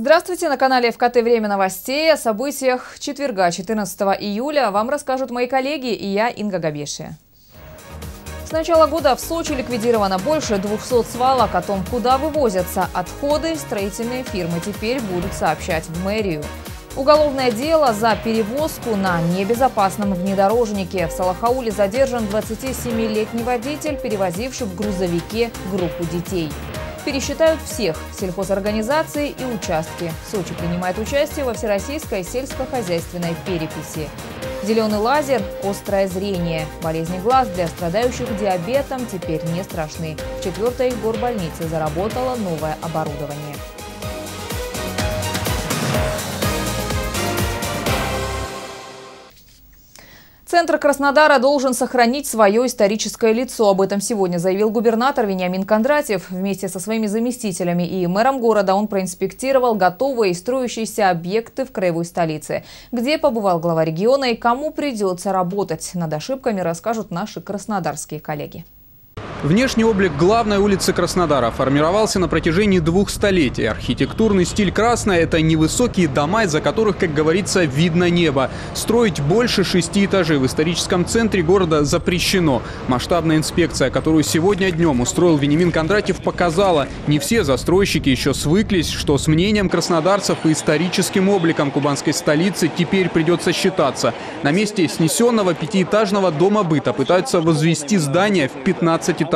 Здравствуйте, на канале ФКТ «Время новостей». О событиях четверга, 14 июля, вам расскажут мои коллеги и я, Инга Габешия. С начала года в Сочи ликвидировано больше 200 свалок. О том, куда вывозятся отходы, строительные фирмы теперь будут сообщать в мэрию. Уголовное дело за перевозку на небезопасном внедорожнике. В Салахауле задержан 27-летний водитель, перевозивший в грузовике группу детей. Пересчитают всех сельхозорганизаций и участки. Сочи принимает участие во всероссийской сельскохозяйственной переписи. Зеленый лазер, острое зрение. Болезни глаз для страдающих диабетом теперь не страшны. В 4-й горбольнице заработало новое оборудование. Центр Краснодара должен сохранить свое историческое лицо. Об этом сегодня заявил губернатор Вениамин Кондратьев. Вместе со своими заместителями и мэром города он проинспектировал готовые и строящиеся объекты в краевой столице. Где побывал глава региона и кому придется работать, над ошибками расскажут наши краснодарские коллеги. Внешний облик главной улицы Краснодара формировался на протяжении 2 столетий. Архитектурный стиль «Красная» – это невысокие дома, из-за которых, как говорится, видно небо. Строить больше 6 этажей в историческом центре города запрещено. Масштабная инспекция, которую сегодня днем устроил Вениамин Кондратьев, показала, не все застройщики еще свыклись, что с мнением краснодарцев и историческим обликом кубанской столицы теперь придется считаться. На месте снесенного 5-этажного дома быта пытаются возвести здание в 15 этажей.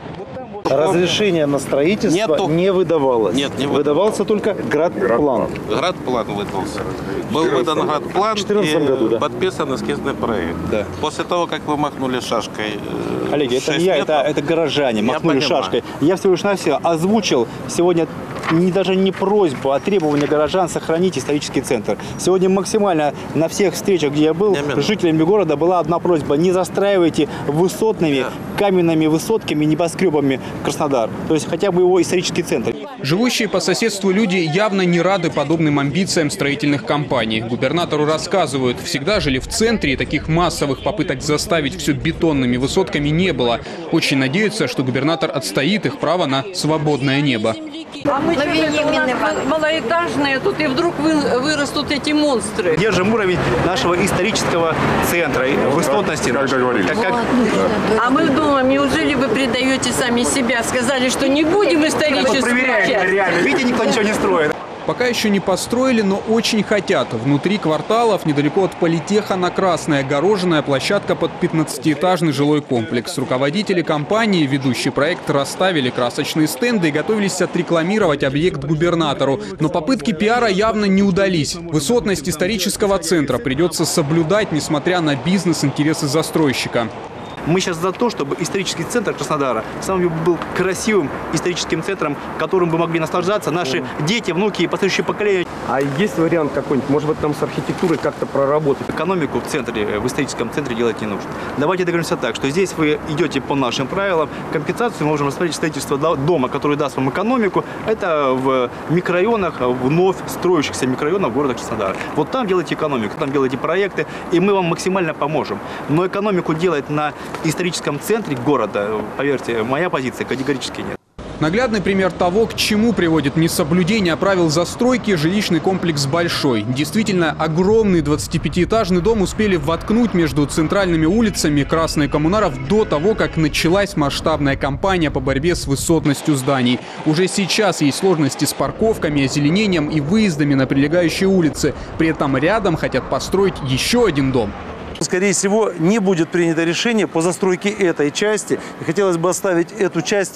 Разрешение на строительство не выдавалось. Нет, не выдавался только градплан. Градплан выдался. Был выдан градплан и подписан эскизный проект. Да. После того, как вы махнули шашкой, Олег, это не я, это горожане махнули шашкой. Я всего лишь навсего озвучил сегодня даже не просьбу, а требование горожан сохранить исторический центр. Сегодня максимально на всех встречах, где я был, жителями города была одна просьба: не застраивайте высотными каменными высотками, небоскребами Краснодар. То есть хотя бы его исторический центр. Живущие по соседству люди явно не рады подобным амбициям строительных компаний. Губернатору рассказывают, всегда жили в центре, и таких массовых попыток заставить все бетонными высотками не было. Очень надеются, что губернатор отстоит их право на свободное небо. А мы малоэтажные тут, и вдруг вырастут эти монстры. Держим уровень нашего исторического центра, высотности. Как договорились. А мы думаем, неужели вы предаете сами себя? Сказали, что не будем историческую проверяем, реально. Видите, никто ничего не строит. Пока еще не построили, но очень хотят. Внутри кварталов, недалеко от политеха, на Красной огороженная площадка под 15-этажный жилой комплекс. Руководители компании, ведущий проект, расставили красочные стенды и готовились отрекламировать объект губернатору. Но попытки пиара явно не удались. Высотность исторического центра придется соблюдать, несмотря на бизнес-интересы застройщика. Мы сейчас за то, чтобы исторический центр Краснодара был красивым историческим центром, которым бы могли наслаждаться наши дети, внуки и последующие поколения. А есть вариант какой-нибудь? Может быть, там с архитектурой как-то проработать? Экономику в центре, в историческом центре делать не нужно. Давайте договоримся так, что здесь вы идете по нашим правилам. Компенсацию мы можем рассмотреть строительство дома, который даст вам экономику. Это в микрорайонах, вновь строящихся микрорайонах города Краснодара. Вот там делайте экономику, там делайте проекты, и мы вам максимально поможем. Но экономику делать на историческом центре города, поверьте, моя позиция категорически нет. Наглядный пример того, к чему приводит несоблюдение правил застройки, жилищный комплекс «Большой». Действительно, огромный 25-этажный дом успели воткнуть между центральными улицами Красной и Коммунаров до того, как началась масштабная кампания по борьбе с высотностью зданий. Уже сейчас есть сложности с парковками, озеленением и выездами на прилегающие улицы. При этом рядом хотят построить еще один дом. Скорее всего, не будет принято решение по застройке этой части. И хотелось бы оставить эту часть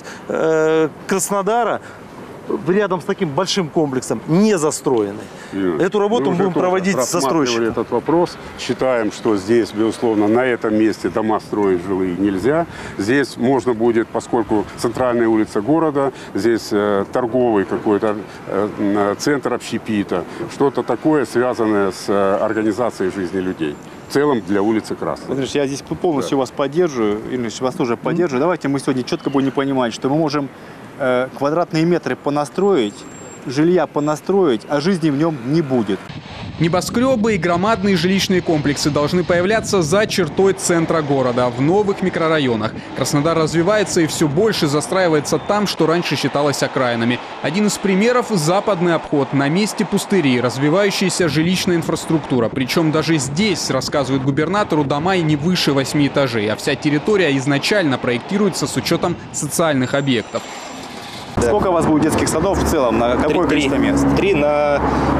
Краснодара рядом с таким большим комплексом, не застроенной. Эту работу мы будем проводить с застройщиком. Этот вопрос. Считаем, что здесь, безусловно, на этом месте дома строить жилые нельзя. Здесь можно будет, поскольку центральная улица города, здесь торговый какой-то центр общепита, что-то такое, связанное с организацией жизни людей. В целом для улицы Красной. Смотришь, я здесь полностью вас поддерживаю, Ильич, вас тоже поддерживаю. Давайте мы сегодня четко будем понимать, что мы можем квадратные метры понастроить, жилья понастроить, а жизни в нем не будет. Небоскребы и громадные жилищные комплексы должны появляться за чертой центра города, в новых микрорайонах. Краснодар развивается и все больше застраивается там, что раньше считалось окраинами. Один из примеров – западный обход. На месте пустыри, развивающаяся жилищная инфраструктура. Причем даже здесь, рассказывает губернатору, дома и не выше 8 этажей. А вся территория изначально проектируется с учетом социальных объектов. Сколько у вас будет детских садов в целом? На какое количество мест? 3 на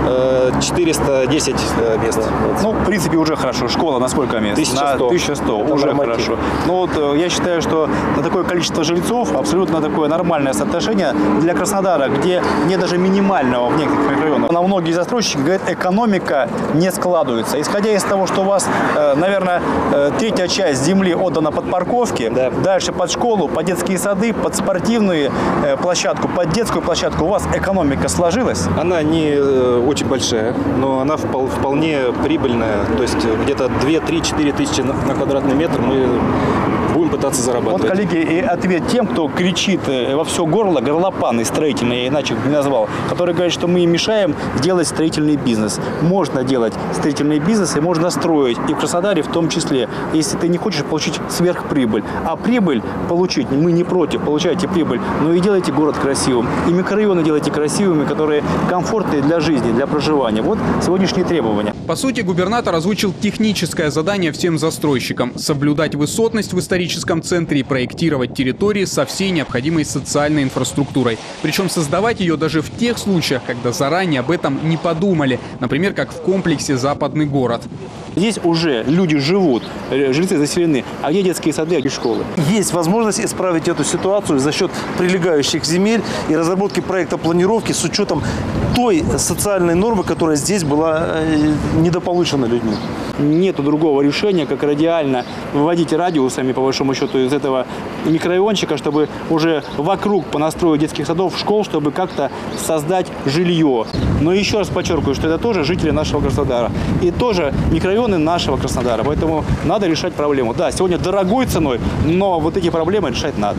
410 мест. Ну, в принципе, уже хорошо. Школа на сколько мест? 1100. На 1100. Это уже норматив. хорошо. Но вот я считаю, что на такое количество жильцов абсолютно такое нормальное соотношение для Краснодара, где нет даже минимального в некоторых микрорайонах. На многие застройщики говорят, экономика не складывается. Исходя из того, что у вас, наверное, третья часть земли отдана под парковки, да. Дальше под школу, под детские сады, под спортивные площадку, под детскую площадку, у вас экономика сложилась? Она не очень большая, но она вполне прибыльная. То есть где-то 2, 3, 4 тысячи на квадратный метр мы будем пытаться зарабатывать. Вот, коллеги, и ответ тем, кто кричит во все горло, горлопаны строительные, я иначе не назвал, которые говорят, что мы им мешаем делать строительный бизнес. Можно делать строительный бизнес и можно строить, и в Краснодаре в том числе, если ты не хочешь получить сверхприбыль. А прибыль получить, мы не против, получайте прибыль, но и делайте город красивым. И микрорайоны делайте красивыми, которые комфортные для жизни, для проживания. Вот сегодняшние требования. По сути, губернатор озвучил техническое задание всем застройщикам – соблюдать высотность в историческом центре и проектировать территории со всей необходимой социальной инфраструктурой. Причем создавать ее даже в тех случаях, когда заранее об этом не подумали. Например, как в комплексе «Западный город». Здесь уже люди живут, жильцы заселены. А где детские сады и школы? Есть возможность исправить эту ситуацию за счет прилегающих земель и разработки проекта планировки с учетом той социальной нормы, которая здесь была недополучена людьми. Нету другого решения, как радиально выводить радиусами, по большому счету, из этого микрорайончика, чтобы уже вокруг понастроить детских садов, школ, чтобы как-то создать жилье. Но еще раз подчеркиваю, что это тоже жители нашего Краснодара. И тоже микрорайоны нашего Краснодара. Поэтому надо решать проблему. Да, сегодня дорогой ценой, но вот эти проблемы решать надо.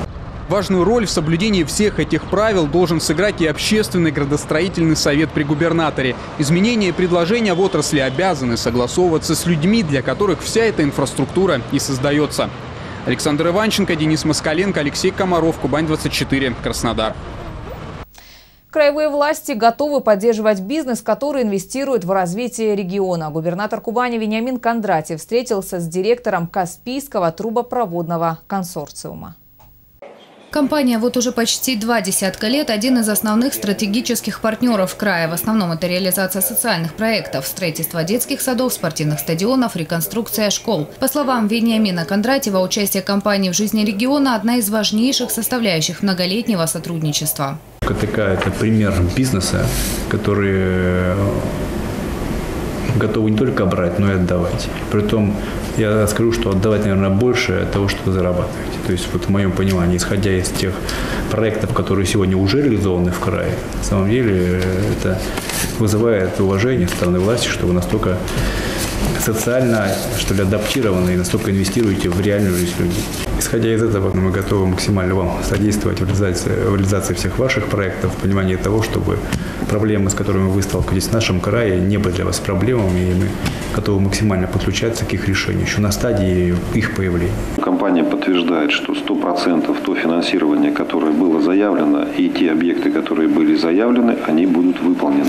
Важную роль в соблюдении всех этих правил должен сыграть и общественный градостроительный совет при губернаторе. Изменения и предложения в отрасли обязаны согласовываться с людьми, для которых вся эта инфраструктура и создается. Александр Иванченко, Денис Москаленко, Алексей Комаров, Кубань-24, Краснодар. Краевые власти готовы поддерживать бизнес, который инвестирует в развитие региона. Губернатор Кубани Вениамин Кондратьев встретился с директором Каспийского трубопроводного консорциума. Компания вот уже почти 20 лет один из основных стратегических партнеров края. В основном это реализация социальных проектов, строительство детских садов, спортивных стадионов, реконструкция школ. По словам Вениамина Кондратьева, участие компании в жизни региона – одна из важнейших составляющих многолетнего сотрудничества. КТК – это пример бизнеса, который готовы не только брать, но и отдавать. Притом я скажу, что отдавать, наверное, больше того, что вы зарабатываете. То есть вот в моем понимании, исходя из тех проектов, которые сегодня уже реализованы в крае, на самом деле это вызывает уважение со стороны власти, что вы настолько социально, что ли, адаптированы и настолько инвестируете в реальную жизнь людей. Исходя из этого, мы готовы максимально вам содействовать в реализации всех ваших проектов, в понимании того, чтобы проблемы, с которыми вы сталкиваетесь в нашем крае, не были для вас проблемами, и мы готовы максимально подключаться к их решению, еще на стадии их появления. Компания подтверждает, что 100% то финансирование, которое было заявлено, и те объекты, которые были заявлены, они будут выполнены.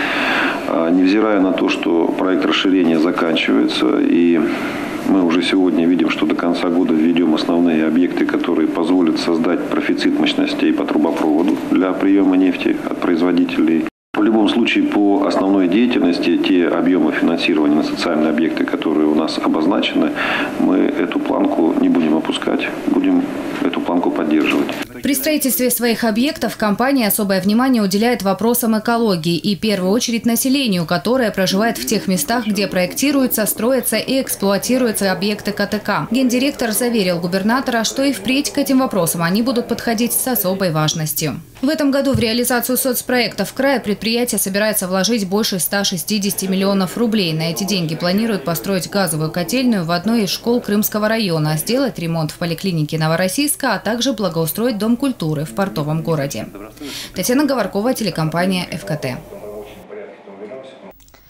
Невзирая на то, что проект расширения заканчивается, и мы уже сегодня видим, что до конца года введем основные объекты, которые позволят создать профицит мощностей по трубопроводу для приема нефти от производителей. В любом случае, по основной деятельности, те объемы финансирования на социальные объекты, которые у нас обозначены, мы эту планку не будем опускать, будем эту планку поддерживать. При строительстве своих объектов компания особое внимание уделяет вопросам экологии и в первую очередь населению, которое проживает в тех местах, где проектируются, строятся и эксплуатируются объекты КТК. Гендиректор заверил губернатора, что и впредь к этим вопросам они будут подходить с особой важностью. В этом году в реализацию соцпроектов края предприятие собирается вложить больше 160 миллионов рублей. На эти деньги планируют построить газовую котельную в одной из школ Крымского района, сделать ремонт в поликлинике Новороссийска, а также благоустроить Дом культуры в портовом городе. Татьяна Говоркова, телекомпания ФКТ.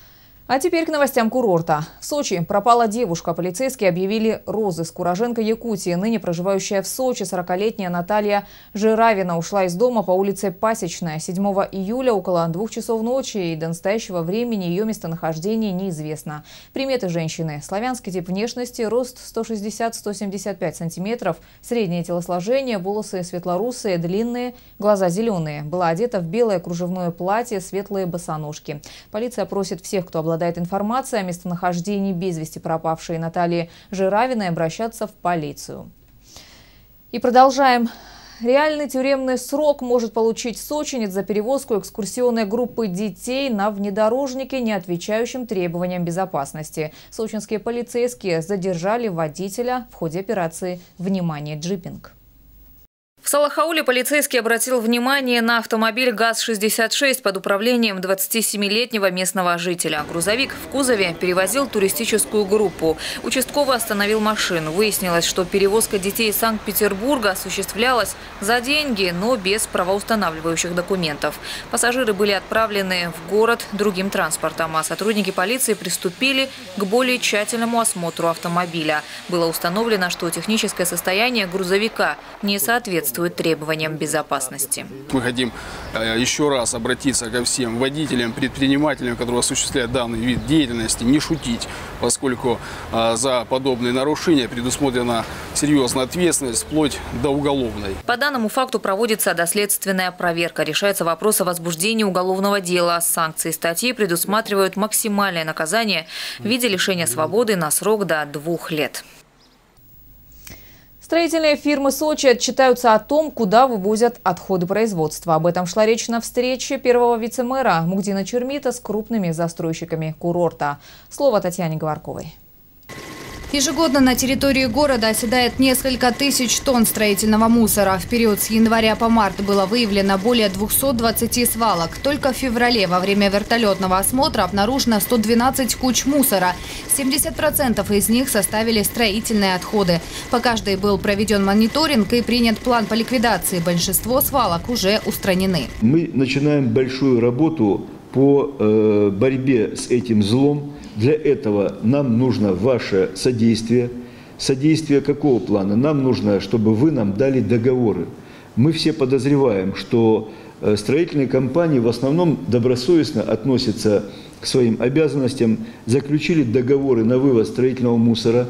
А теперь к новостям курорта. В Сочи пропала девушка. Полицейские объявили розыск. Уроженка Якутии, ныне проживающая в Сочи, 40-летняя Наталья Жиравина ушла из дома по улице Пасечная 7 июля около 2 часов ночи, и до настоящего времени ее местонахождение неизвестно. Приметы женщины: славянский тип внешности, рост 160-175 сантиметров, среднее телосложение, волосы светлорусые, длинные, глаза зеленые. Была одета в белое кружевное платье, светлые босоножки. Полиция просит всех, кто обладает информацией о местонахождении без вести пропавшей Натальи Жиравиной, обращаться в полицию. И продолжаем. Реальный тюремный срок может получить сочинец за перевозку экскурсионной группы детей на внедорожнике, не отвечающем требованиям безопасности. Сочинские полицейские задержали водителя в ходе операции «Внимание, джипинг». В Салахауле полицейский обратил внимание на автомобиль ГАЗ-66 под управлением 27-летнего местного жителя. Грузовик в кузове перевозил туристическую группу. Участковый остановил машину. Выяснилось, что перевозка детей из Санкт-Петербурга осуществлялась за деньги, но без правоустанавливающих документов. Пассажиры были отправлены в город другим транспортом, а сотрудники полиции приступили к более тщательному осмотру автомобиля. Было установлено, что техническое состояние грузовика не соответствует требованиям безопасности. Мы хотим еще раз обратиться ко всем водителям, предпринимателям, которые осуществляют данный вид деятельности, не шутить, поскольку за подобные нарушения предусмотрена серьезная ответственность, вплоть до уголовной. По данному факту проводится доследственная проверка. Решается вопрос о возбуждении уголовного дела. Санкции статьи предусматривают максимальное наказание в виде лишения свободы на срок до 2 лет. Строительные фирмы Сочи отчитаются о том, куда вывозят отходы производства. Об этом шла речь на встрече первого вице-мэра Мугдина Чурмита с крупными застройщиками курорта. Слово Татьяне Говорковой. Ежегодно на территории города оседает несколько тысяч тонн строительного мусора. В период с января по март было выявлено более 220 свалок. Только в феврале во время вертолетного осмотра обнаружено 112 куч мусора. 70% из них составили строительные отходы. По каждой был проведен мониторинг и принят план по ликвидации. Большинство свалок уже устранены. Мы начинаем большую работу по борьбе с этим злом. Для этого нам нужно ваше содействие. Содействие какого плана? Нам нужно, чтобы вы нам дали договоры. Мы все подозреваем, что строительные компании в основном добросовестно относятся к своим обязанностям, заключили договоры на вывоз строительного мусора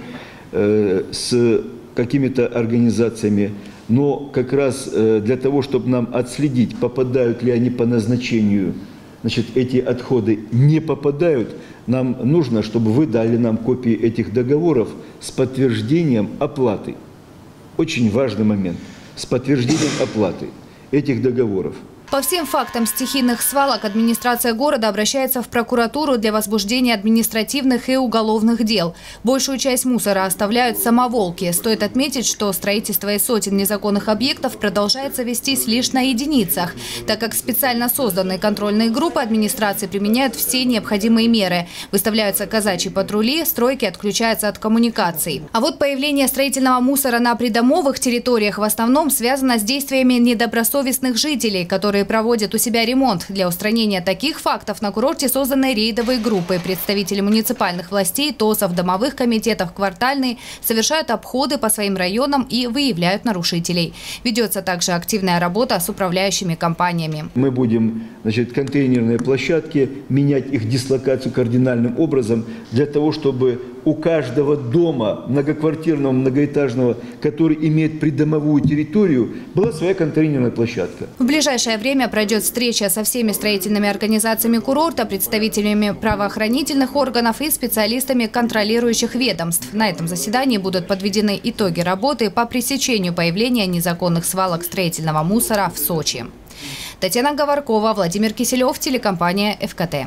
с какими-то организациями. Но как раз для того, чтобы нам отследить, попадают ли они по назначению, значит, эти отходы не попадают, нам нужно, чтобы вы дали нам копии этих договоров с подтверждением оплаты. Очень важный момент. С подтверждением оплаты этих договоров. По всем фактам стихийных свалок администрация города обращается в прокуратуру для возбуждения административных и уголовных дел. Большую часть мусора оставляют самоволки. Стоит отметить, что строительство из сотен незаконных объектов продолжается вестись лишь на единицах, так как специально созданные контрольные группы администрации применяют все необходимые меры. Выставляются казачьи патрули, стройки отключаются от коммуникаций. А вот появление строительного мусора на придомовых территориях в основном связано с действиями недобросовестных жителей, которые проводят у себя ремонт. Для устранения таких фактов на курорте созданы рейдовые группы. Представители муниципальных властей, ТОСов, домовых комитетов, квартальные совершают обходы по своим районам и выявляют нарушителей. Ведется также активная работа с управляющими компаниями. Мы будем, значит, контейнерные площадки, менять их дислокацию кардинальным образом для того, чтобы у каждого дома многоквартирного, многоэтажного, который имеет придомовую территорию, была своя контейнерная площадка. В ближайшее время пройдет встреча со всеми строительными организациями курорта, представителями правоохранительных органов и специалистами контролирующих ведомств. На этом заседании будут подведены итоги работы по пресечению появления незаконных свалок строительного мусора в Сочи. Татьяна Говоркова, Владимир Киселев, телекомпания ФКТ.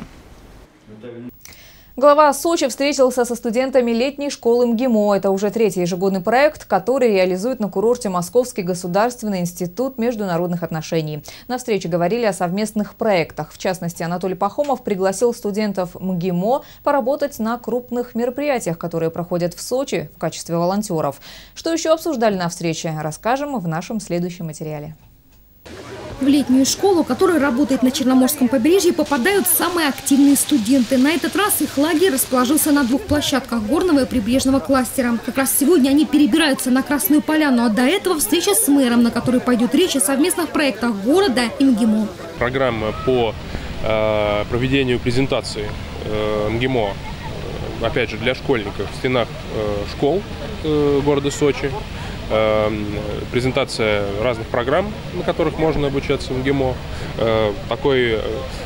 Глава Сочи встретился со студентами летней школы МГИМО. Это уже 3-й ежегодный проект, который реализует на курорте Московский государственный институт международных отношений. На встрече говорили о совместных проектах. В частности, Анатолий Пахомов пригласил студентов МГИМО поработать на крупных мероприятиях, которые проходят в Сочи в качестве волонтеров. Что еще обсуждали на встрече, расскажем в нашем следующем материале. В летнюю школу, которая работает на Черноморском побережье, попадают самые активные студенты. На этот раз их лагерь расположился на 2 площадках горного и прибрежного кластера. Как раз сегодня они перебираются на Красную Поляну, а до этого встреча с мэром, на которой пойдет речь о совместных проектах города и МГИМО. Программа по проведению презентации МГИМО, опять же, для школьников в стенах школ города Сочи. Презентация разных программ, на которых можно обучаться в МГИМО. Такой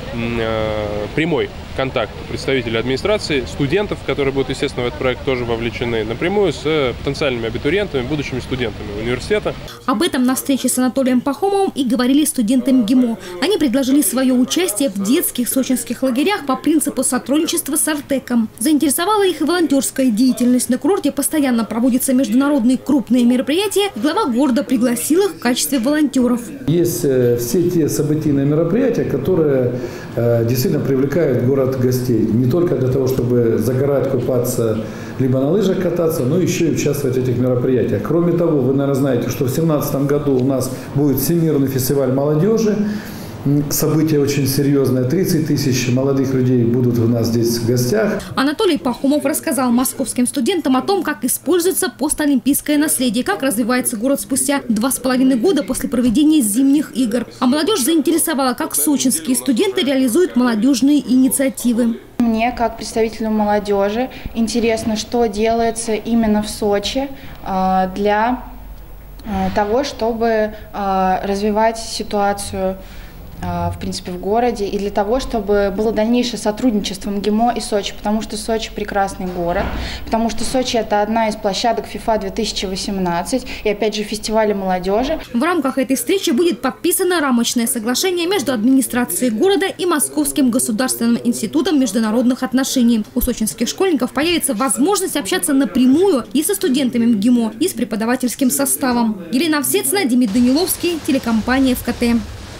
прямой контакт представителей администрации, студентов, которые будут, естественно, в этот проект тоже вовлечены, напрямую с потенциальными абитуриентами, будущими студентами университета. Об этом на встрече с Анатолием Пахомовым и говорили студенты МГИМО. Они предложили свое участие в детских сочинских лагерях по принципу сотрудничества с Артеком. Заинтересовала их и волонтерская деятельность. На курорте постоянно проводятся международные крупные мероприятия. Глава города пригласил их в качестве волонтеров. Есть все те событийные мероприятия, которые действительно привлекают город гостей. Не только для того, чтобы загорать, купаться, либо на лыжах кататься, но еще и участвовать в этих мероприятиях. Кроме того, вы, наверное, знаете, что в 2017 году у нас будет Всемирный фестиваль молодежи. Событие очень серьезное. 30 тысяч молодых людей будут у нас здесь в гостях. Анатолий Пахомов рассказал московским студентам о том, как используется постолимпийское наследие, как развивается город спустя 2,5 года после проведения зимних игр. А молодежь заинтересовала, как сочинские студенты реализуют молодежные инициативы. Мне, как представителю молодежи, интересно, что делается именно в Сочи для того, чтобы развивать ситуацию в принципе, в городе, и для того, чтобы было дальнейшее сотрудничество МГИМО и Сочи, потому что Сочи прекрасный город, потому что Сочи – это одна из площадок FIFA 2018 и, опять же, фестиваля молодежи. В рамках этой встречи будет подписано рамочное соглашение между администрацией города и Московским государственным институтом международных отношений. У сочинских школьников появится возможность общаться напрямую и со студентами МГИМО, и с преподавательским составом. Елена Овсецина, Демид Даниловский, телекомпания ФКТ.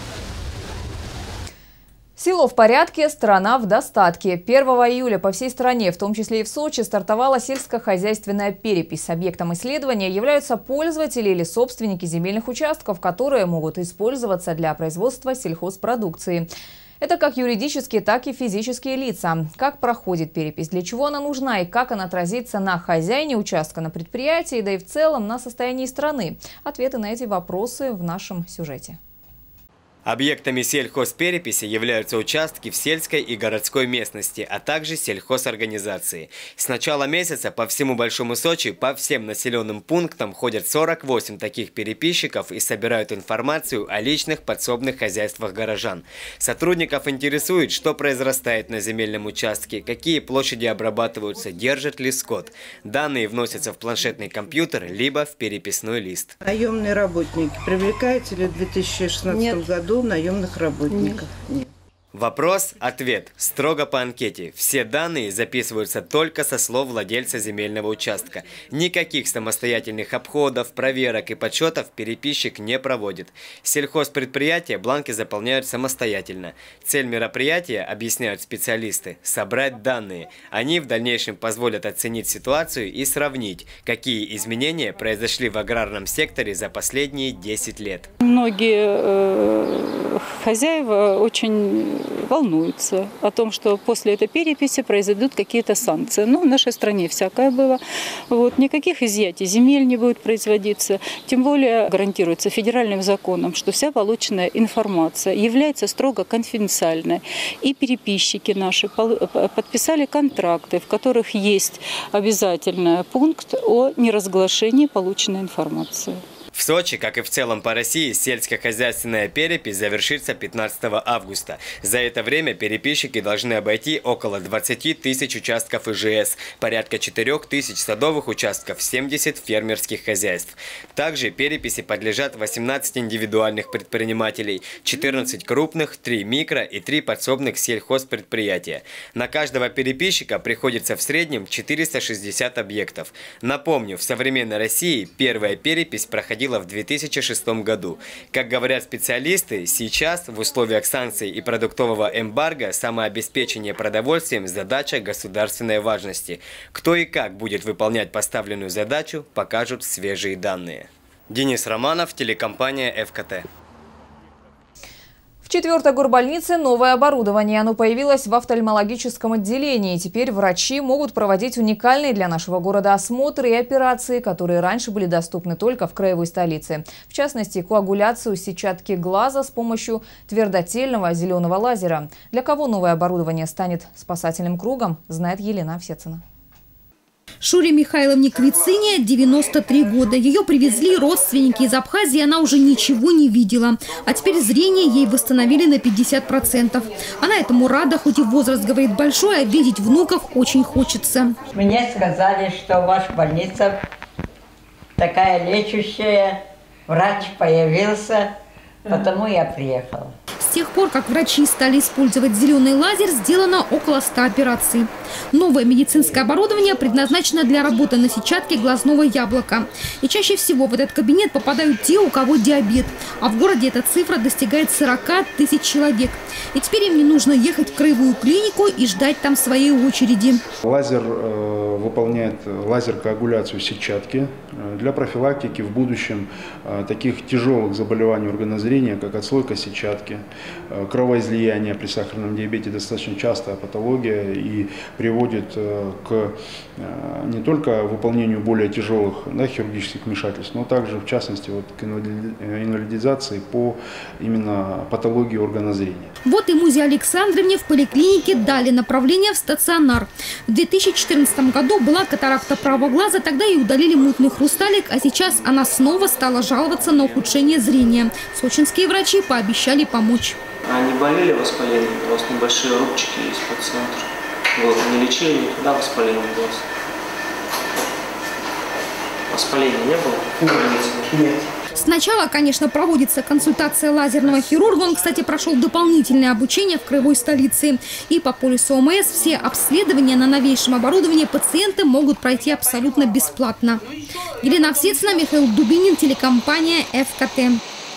Село в порядке, страна в достатке. 1 июля по всей стране, в том числе и в Сочи, стартовала сельскохозяйственная перепись. Объектом исследования являются пользователи или собственники земельных участков, которые могут использоваться для производства сельхозпродукции. Это как юридические, так и физические лица. Как проходит перепись, для чего она нужна и как она отразится на хозяине участка, на предприятии, да и в целом на состоянии страны. Ответы на эти вопросы в нашем сюжете. Объектами сельхозпереписи являются участки в сельской и городской местности, а также сельхозорганизации. С начала месяца по всему Большому Сочи по всем населенным пунктам ходят 48 таких переписчиков и собирают информацию о личных подсобных хозяйствах горожан. Сотрудников интересует, что произрастает на земельном участке, какие площади обрабатываются, держит ли скот. Данные вносятся в планшетный компьютер либо в переписной лист. Наемные работники привлекаются ли в 2016 году? Наемных работников. Нет. Вопрос-ответ. Строго по анкете. Все данные записываются только со слов владельца земельного участка. Никаких самостоятельных обходов, проверок и подсчетов переписчик не проводит. Сельхозпредприятия бланки заполняют самостоятельно. Цель мероприятия, объясняют специалисты, собрать данные. Они в дальнейшем позволят оценить ситуацию и сравнить, какие изменения произошли в аграрном секторе за последние 10 лет. Многие хозяева очень волнуются о том, что после этой переписи произойдут какие-то санкции. Но в нашей стране всякое было. Вот, никаких изъятий земель не будет производиться. Тем более гарантируется федеральным законом, что вся полученная информация является строго конфиденциальной. И переписчики наши подписали контракты, в которых есть обязательный пункт о неразглашении полученной информации. В Сочи, как и в целом по России, сельскохозяйственная перепись завершится 15 августа. За это время переписчики должны обойти около 20 тысяч участков ИЖС, порядка 4 тысяч садовых участков, 70 фермерских хозяйств. Также переписи подлежат 18 индивидуальных предпринимателей, 14 крупных, 3 микро и 3 подсобных сельхозпредприятия. На каждого переписчика приходится в среднем 460 объектов. Напомню, в современной России первая перепись проходила в 2006 году. Как говорят специалисты, сейчас в условиях санкций и продуктового эмбарго самообеспечение продовольствием – задача государственной важности. Кто и как будет выполнять поставленную задачу, покажут свежие данные. Денис Романов, телекомпания ФКТ. В 4-й горбольнице новое оборудование. Оно появилось в офтальмологическом отделении. Теперь врачи могут проводить уникальные для нашего города осмотры и операции, которые раньше были доступны только в краевой столице. В частности, коагуляцию сетчатки глаза с помощью твердотельного зеленого лазера. Для кого новое оборудование станет спасательным кругом, знает Елена Овсецина. Шуре Михайловне Квицине 93 года. Ее привезли родственники из Абхазии, она уже ничего не видела. А теперь зрение ей восстановили на 50%. Она этому рада, хоть и возраст, говорит, большой, а видеть внуков очень хочется. Мне сказали, что ваша больница такая лечащая, врач появился, потому я приехала. С тех пор, как врачи стали использовать зеленый лазер, сделано около 100 операций. Новое медицинское оборудование предназначено для работы на сетчатке глазного яблока. И чаще всего в этот кабинет попадают те, у кого диабет. А в городе эта цифра достигает 40 тысяч человек. И теперь им не нужно ехать в краевую клинику и ждать там своей очереди. Лазер выполняет лазер-коагуляцию сетчатки для профилактики в будущем таких тяжелых заболеваний органа зрения, как отслойка сетчатки. Кровоизлияние при сахарном диабете достаточно частая патология и приводит к не только выполнению более тяжелых хирургических вмешательств, но также, в частности, к инвалидизации по именно патологии органа зрения. Вот и Музе Александровне в поликлинике дали направление в стационар. В 2014 году была катаракта правого глаза, тогда ей удалили мутный хрусталик, а сейчас она снова стала жаловаться на ухудшение зрения. Сочинские врачи пообещали помочь. А не болели воспалением? У вас небольшие рубчики есть по центру. Вот, не лечили никогда воспаление глаз? Воспаления не было? Нет. Сначала, конечно, проводится консультация лазерного хирурга. Он, кстати, прошел дополнительное обучение в краевой столице. И по полису ОМС все обследования на новейшем оборудовании пациенты могут пройти абсолютно бесплатно. Елена Овсецина, Михаил Дубинин, телекомпания ФКТ.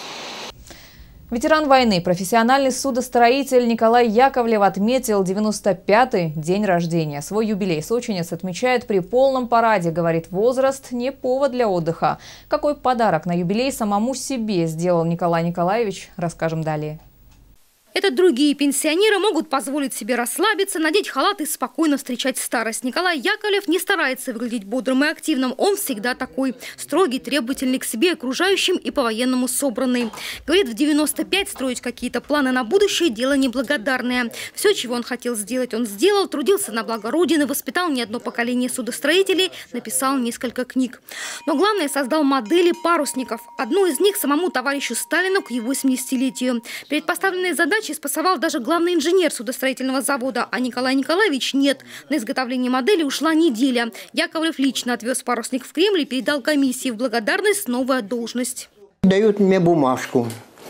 Ветеран войны, профессиональный судостроитель Николай Яковлев отметил 95-й день рождения. Свой юбилей сочинец отмечает при полном параде. Говорит, возраст не повод для отдыха. Какой подарок на юбилей самому себе сделал Николай Николаевич, расскажем далее. Это другие пенсионеры могут позволить себе расслабиться, надеть халат и спокойно встречать старость. Николай Яковлев не старается выглядеть бодрым и активным. Он всегда такой. Строгий, требовательный к себе, окружающим и по-военному собранный. Говорит, в 95 строить какие-то планы на будущее – дело неблагодарное. Все, чего он хотел сделать, он сделал. Трудился на благо Родины, воспитал не одно поколение судостроителей, написал несколько книг. Но главное, создал модели парусников. Одну из них самому товарищу Сталину к его 80-летию. Перед поставленной задачей спасовал даже главный инженер судостроительного завода, а Николай Николаевич нет. На изготовление модели ушла неделя. Яковлев лично отвез парусник в Кремль и передал комиссии в благодарность новая должность. Дают мне бумажку,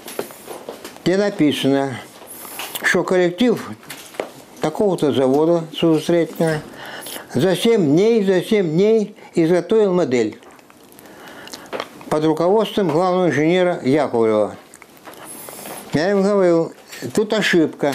где написано, что коллектив такого-то завода судостроительного за 7 дней изготовил модель под руководством главного инженера Яковлева. Я им говорю, тут ошибка.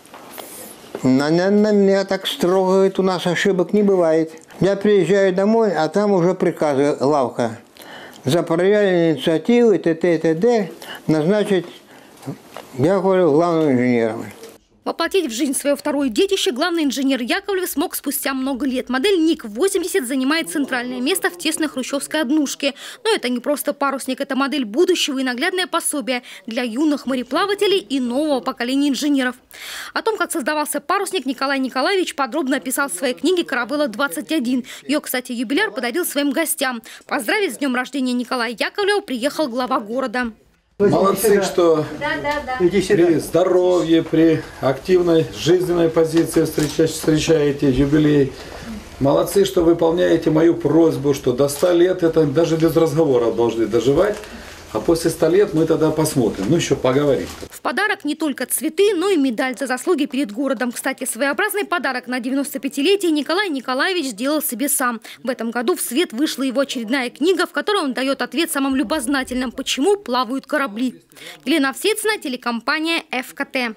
На меня так строго, говорит, у нас ошибок не бывает. Я приезжаю домой, а там уже приказы, лавка. За проявленные инициативы, т.д. назначить Яковлева главным инженером. Воплотить в жизнь свое второе детище главный инженер Яковлев смог спустя много лет. Модель НИК-80 занимает центральное место в тесной хрущевской однушке. Но это не просто парусник, это модель будущего и наглядное пособие для юных мореплавателей и нового поколения инженеров. О том, как создавался парусник, Николай Николаевич подробно описал в своей книге «Каравелла-21». Ее, кстати, юбиляр подарил своим гостям. Поздравить с днем рождения Николая Яковлева приехал глава города. Молодцы, что при здоровье, при активной жизненной позиции встречаете юбилей. Молодцы, что выполняете мою просьбу, что до 100 лет это даже без разговора должны доживать. А после 100 лет мы тогда посмотрим, ну еще поговорим. В подарок не только цветы, но и медаль за заслуги перед городом. Кстати, своеобразный подарок на 95-летие Николай Николаевич сделал себе сам. В этом году в свет вышла его очередная книга, в которой он дает ответ самым любознательным, почему плавают корабли. Елена Овсецина, телекомпания ФКТ.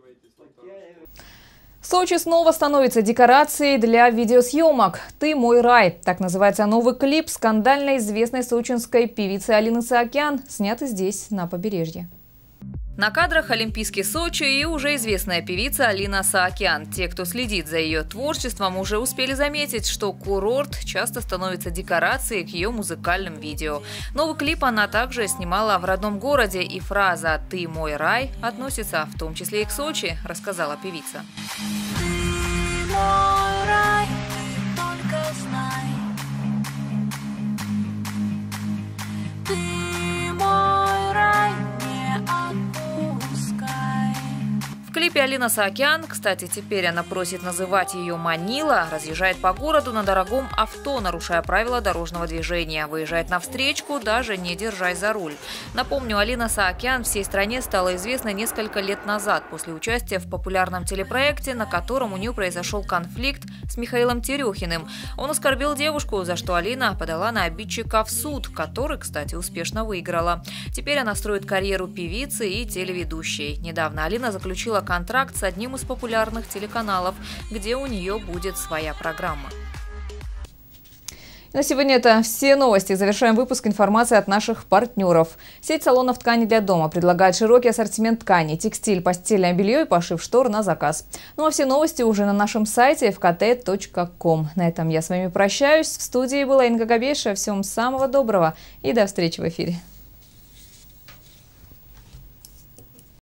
Сочи снова становится декорацией для видеосъемок. «Ты мой рай» – так называется новый клип скандально известной сочинской певицы Алины Саакян, снятый здесь, на побережье. На кадрах олимпийский Сочи и уже известная певица Алина Саакян. Те, кто следит за ее творчеством, уже успели заметить, что курорт часто становится декорацией к ее музыкальным видео. Новый клип она также снимала в родном городе, и фраза «Ты мой рай» относится в том числе и к Сочи, рассказала певица. Ты мой рай, только знай. Ты мой рай, не отпускай. В клипе Алина Саакян, кстати, теперь она просит называть ее Манила, разъезжает по городу на дорогом авто, нарушая правила дорожного движения. Выезжает на встречку, даже не держась за руль. Напомню, Алина Саакян всей стране стала известна несколько лет назад после участия в популярном телепроекте, на котором у нее произошел конфликт с Михаилом Терехиным. Он оскорбил девушку, за что Алина подала на обидчика в суд, который, кстати, успешно выиграла. Теперь она строит карьеру певицы и телеведущей. Недавно Алина заключила контракт с одним из популярных телеканалов, где у нее будет своя программа. На сегодня это все новости. Завершаем выпуск информации от наших партнеров. Сеть салонов ткани для дома предлагает широкий ассортимент тканей, текстиль, постельное белье и пошив штор на заказ. Ну а все новости уже на нашем сайте fkt.com. На этом я с вами прощаюсь. В студии была Инга Габешева. Всем самого доброго и до встречи в эфире.